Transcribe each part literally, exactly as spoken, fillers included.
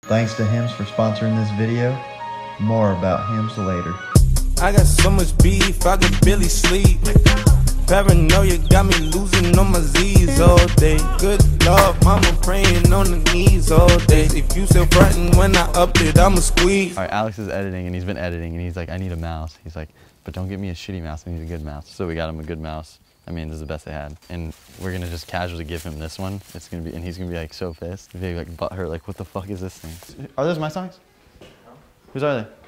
Thanks to Hims for sponsoring this video. More about Hims later. I got so much beef, I could barely sleep. Paranoia got me losing on my Z's all day. Good Lord, mama praying on the knees all day. If you still frontin' when I up it, I'ma squeeze. All right, Alex is editing, and he's been editing, and he's like, I need a mouse. He's like, but don't get me a shitty mouse, I need a good mouse. So we got him a good mouse. I mean, this is the best they had. And we're gonna just casually give him this one. It's gonna be, and he's gonna be like so pissed. He'll be like butthurt, like, what the fuck is this thing? Are those my songs? No. Whose are they?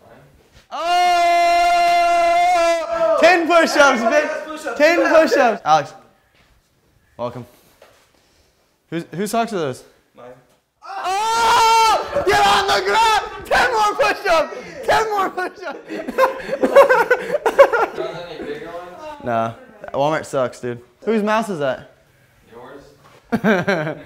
Oh! ten push-ups, bitch! ten push-ups! Alex, welcome. Whose, whose socks are those? Mine. Oh! Get on the ground! ten more push-ups! ten more push-ups! Any bigger ones? Nah, Walmart sucks, dude. Whose mouse is that? Yours? Well,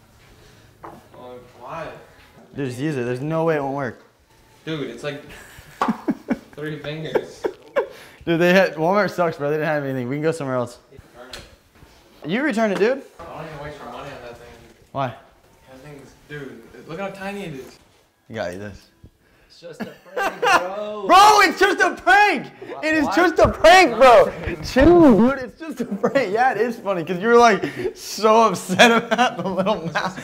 why? Dude, just use it. There's no way it won't work. Dude, it's like three fingers. Dude, they had Walmart sucks, bro. They didn't have anything. We can go somewhere else. Return it. You return it, dude. I don't even waste my money on that thing. Why? That thing's, dude, look how tiny it is. You got you this. It's just a prank, bro. Bro, it's just a prank. It is just a prank, bro. Chill, dude. It's just a prank. Yeah, it is funny because you were like so upset about the little mouse.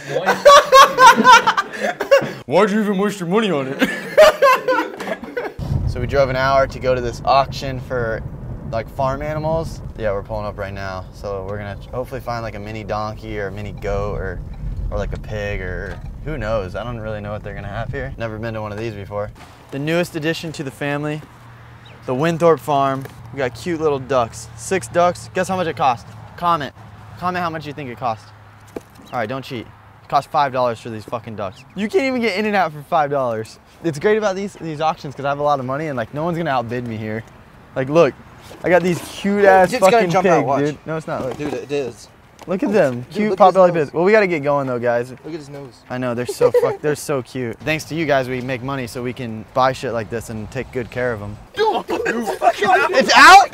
Why'd you even waste your money on it? So we drove an hour to go to this auction for like farm animals. Yeah, we're pulling up right now. So we're gonna hopefully find like a mini donkey or a mini goat or or like a pig or who knows. I don't really know what they're gonna have here. Never been to one of these before. The newest addition to the family, the Winthorpe farm. We got cute little ducks. Six ducks. Guess how much it cost? Comment. Comment how much you think it cost. All right, don't cheat. It cost five dollars for these fucking ducks. You can't even get in and out for five dollars. It's great about these these auctions because I have a lot of money and like no one's gonna outbid me here. Like look, I got these cute ass It's fucking jump pigs, out, watch. dude. No, it's not. Look, Dude, it is. look at them, Dude, cute look at his potbelly nose. pigs. Well, we gotta get going though, guys. Look at his nose. I know they're so fuck, they're so cute. Thanks to you guys, we make money so we can buy shit like this and take good care of them. It's out.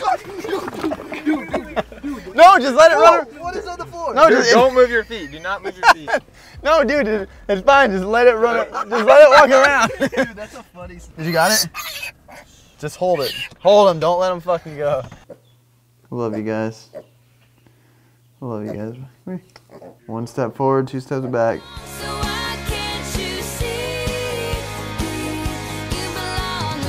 No, just let it run. What is on the floor? No, Dude, just, don't move your feet. Do not move your feet. no, dude, it- it's fine. Just let it run. Just let it walk around. Dude, that's a funny. Did you got it? Just hold it. Hold him. Don't let him fucking go. I love you guys. I love you guys. Come here. One step forward, two steps back. So why can't you see you belong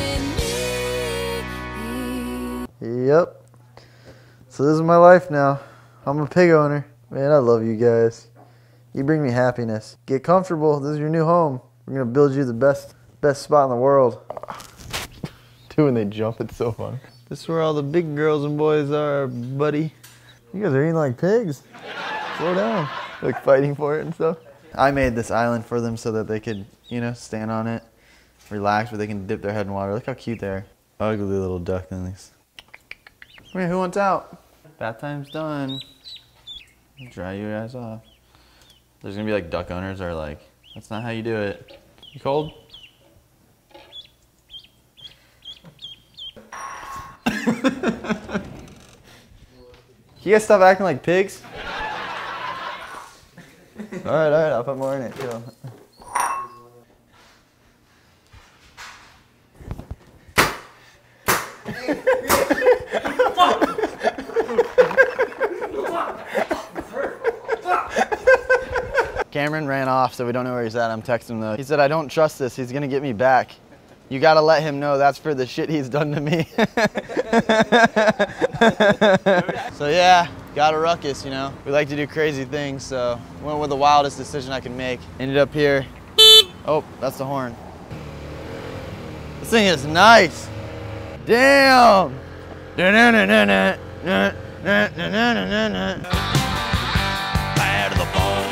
with me? Yep. So this is my life now. I'm a pig owner. Man, I love you guys. You bring me happiness. Get comfortable. This is your new home. We're gonna build you the best best spot in the world. Dude, when they jump, it's so fun. This is where all the big girls and boys are, buddy. You guys are eating like pigs. Slow down. Like fighting for it and stuff. I made this island for them so that they could, you know, stand on it, relax, but they can dip their head in water. Look how cute they are. Ugly little ducklings. Come here, who wants out? Bath time's done. Dry you guys off. There's gonna be like duck owners that are like, that's not how you do it. You cold? You guys stop acting like pigs? Alright, alright, I'll put more in it too. Cameron ran off, so we don't know where he's at. I'm texting him though. He said, I don't trust this. He's gonna get me back. You gotta let him know that's for the shit he's done to me. So yeah, got a ruckus, you know. We like to do crazy things, so went with the wildest decision I could make. Ended up here. Oh, that's the horn. This thing is nice. Damn. Bad to the bone.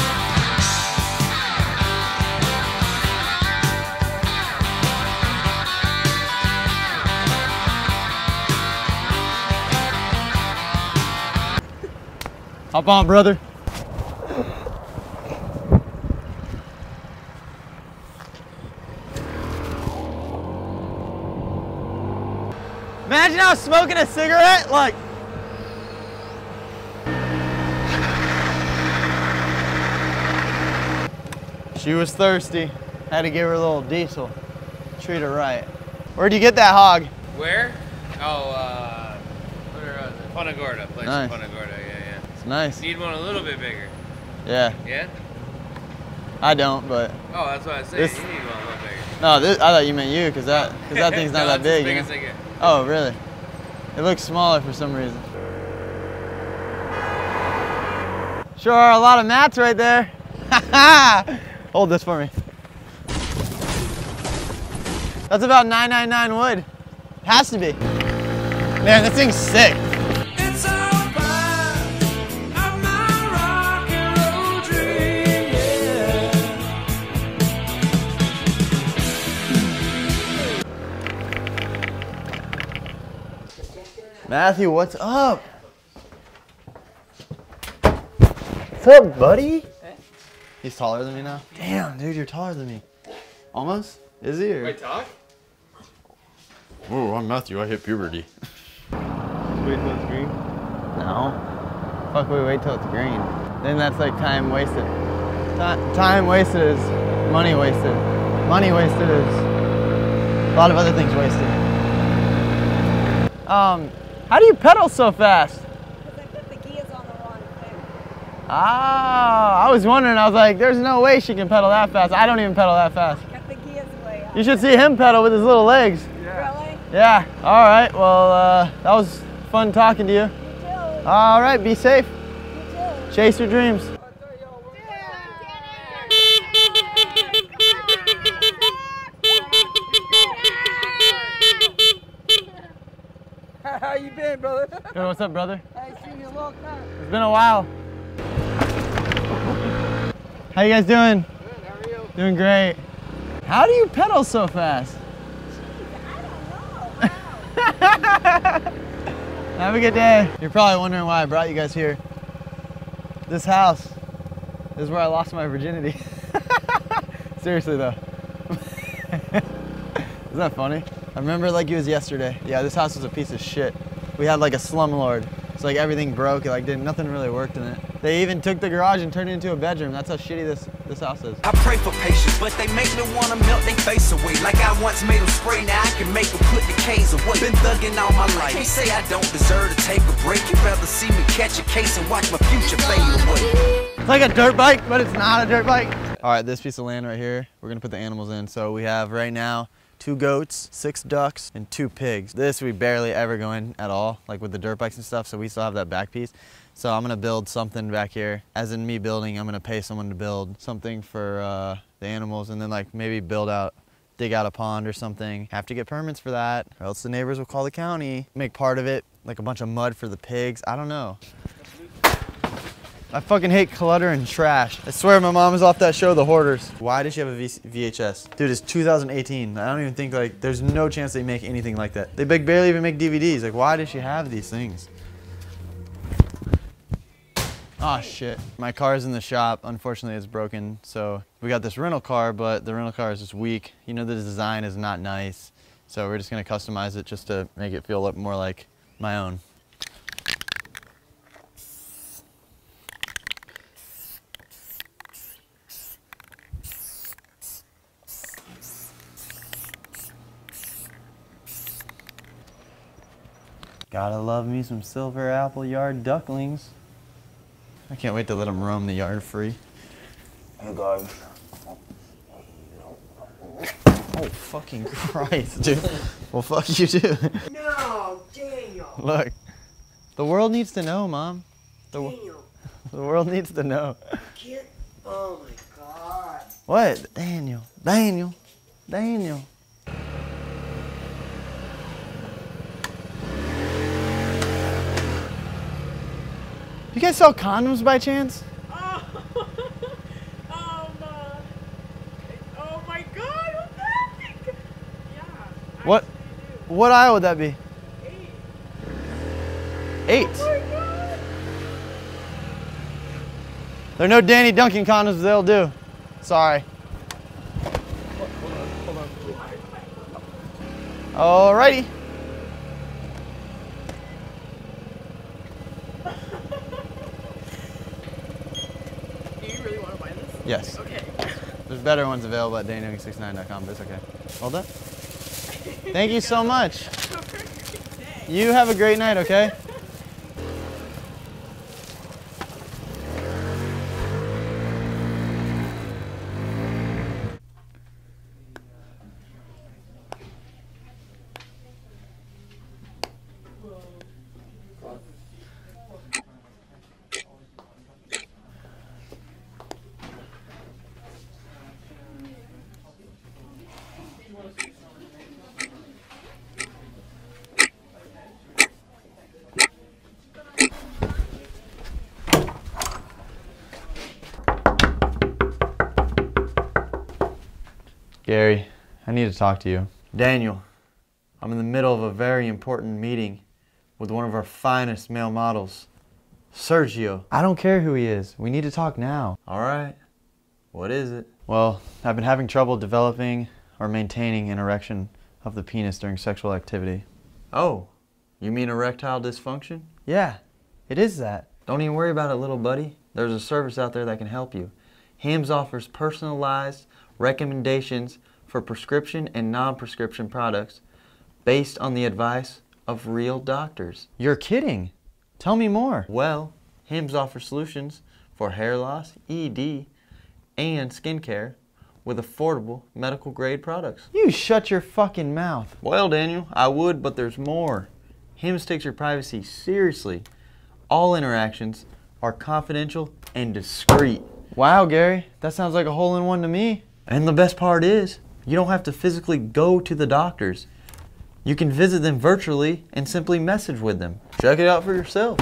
Hop on, brother. Imagine I was smoking a cigarette, like. She was thirsty. Had to give her a little diesel. Treat her right. Where'd you get that hog? Where? Oh, uh, where was it? Punta Gorda. Place Nice. in Punta Gorda, yeah, yeah. It's nice. Need one a little bit bigger. Yeah, Yeah? I don't, but Oh, that's what I said. This- You need one a little bigger. no, this, I thought you meant you, cause that, cause that thing's not No, that that's as big. big you as know? they get. Oh, really? It looks smaller for some reason. Sure are a lot of mats right there. Hold this for me. That's about nine ninety-nine wood. Has to be. Man, this thing's sick. It's all part of my rock and roll dream, yeah. Matthew, what's up? What's up, buddy? He's taller than me now? Damn, dude, you're taller than me. Almost? Is he? Or? Wait, talk? Ooh, I'm Matthew. I hit puberty. Wait till it's green. No. Fuck, we wait till it's green. Then that's like time wasted. Ti- time wasted is money wasted. Money wasted is a lot of other things wasted. Um, how do you pedal so fast? Because I put the gears on the wrong thing. Ah, I was wondering. I was like, there's no way she can pedal that fast. I don't even pedal that fast. Got the gears way up. You should see him pedal with his little legs. Really? Yeah. All right. Well, uh, that was fun talking to you. You too. All right. Be safe. You too. Chase your dreams. How you been, brother? Good. What's up, brother? I ain't seen you in a long time. It's been a while. How you guys doing? Good, how are you? Doing great. How do you pedal so fast? Have a good day. You're probably wondering why I brought you guys here. This house is where I lost my virginity. Seriously though. Isn't that funny? I remember it like it was yesterday. Yeah, this house was a piece of shit. We had like a slumlord. It's like everything broke. It like didn't nothing really worked in it. They even took the garage and turned it into a bedroom. That's how shitty this this house is. I pray for patience, but they make me wanna melt their face away. Like I once made them spray, now I can make them put the K's away. Been thugging all my life. Can't say I don't deserve to take a break. You'd rather see me catch a case and watch my future fade away. It's like a dirt bike, but it's not a dirt bike. All right, this piece of land right here, we're gonna put the animals in. So we have right now two goats, six ducks, and two pigs. This we barely ever go in at all, like with the dirt bikes and stuff, so we still have that back piece. So I'm gonna build something back here. As in me building, I'm gonna pay someone to build something for uh, the animals, and then like maybe build out, dig out a pond or something. Have to get permits for that, or else the neighbors will call the county. Make part of it like a bunch of mud for the pigs. I don't know. I fucking hate clutter and trash. I swear my mom is off that show, The Hoarders. Why does she have a V H S? Dude, it's two thousand eighteen. I don't even think like, there's no chance they make anything like that. They big barely even make D V Ds. Like, why does she have these things? Oh shit. My car's in the shop. Unfortunately, it's broken. So we got this rental car, but the rental car is just weak. You know, the design is not nice. So we're just gonna customize it just to make it feel look more like my own. Gotta love me some silver apple yard ducklings. I can't wait to let them roam the yard free. Hey guys. Oh fucking Christ, dude. Well, fuck you too. No, Daniel. Look, the world needs to know, Mom. The, wo- Daniel. the world needs to know. Get. Oh my God. What? Daniel. Daniel. Daniel. You guys sell condoms by chance? Oh, um, uh, oh my God, what's that? Yeah. I What? actually do. What aisle would that be? Eight. Eight. Oh my God. There are no Danny Duncan condoms, they'll do. Sorry. Alrighty. Do you really want to buy this? Yes. Okay. There's better ones available at Daniel sixty-nine dot com, but it's okay. Well done. Thank you so much. You have a great night, okay? Gary, I need to talk to you. Daniel, I'm in the middle of a very important meeting with one of our finest male models, Sergio. I don't care who he is. We need to talk now. All right. What is it? Well, I've been having trouble developing or maintaining an erection of the penis during sexual activity. Oh, you mean erectile dysfunction? Yeah, it is that. Don't even worry about it, little buddy. There's a service out there that can help you. Hims offers personalized recommendations for prescription and non-prescription products based on the advice of real doctors. You're kidding. Tell me more. Well, Hims offers solutions for hair loss, E D, and skincare with affordable medical grade products. You shut your fucking mouth. Well, Daniel, I would, but there's more. Hims takes your privacy seriously. All interactions are confidential and discreet. Wow, Gary, that sounds like a hole-in-one to me. And the best part is, you don't have to physically go to the doctors. You can visit them virtually and simply message with them. Check it out for yourself.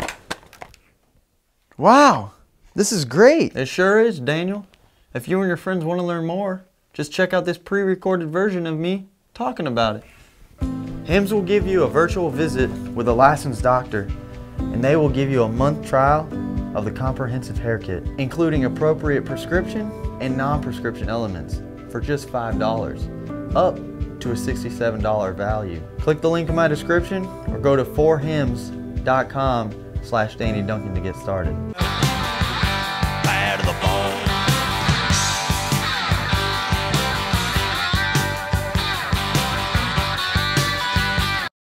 Wow, this is great. It sure is, Daniel. If you and your friends want to learn more, just check out this pre-recorded version of me talking about it. Hims will give you a virtual visit with a licensed doctor, and they will give you a month trial of the comprehensive hair kit, including appropriate prescription and non-prescription elements for just five dollars, up to a sixty-seven dollar value. Click the link in my description or go to four hims dot com slash Danny Duncan to get started.